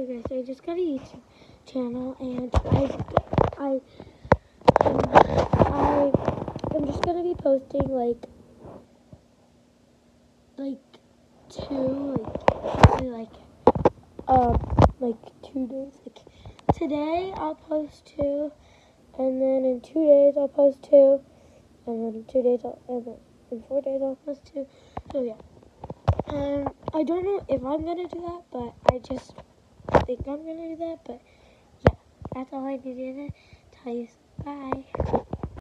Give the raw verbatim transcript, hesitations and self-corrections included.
So guys, I just got a YouTube channel, and I, I, um, I, I'm just gonna be posting like, like two, like probably like, um, like two days. Like today I'll post two, and then in two days I'll post two, and then in two days I'll, and then in four days I'll post two. So yeah. Um, I don't know if I'm gonna do that, but I just think I'm gonna do that. But yeah, that's all I needed to tell you. Bye.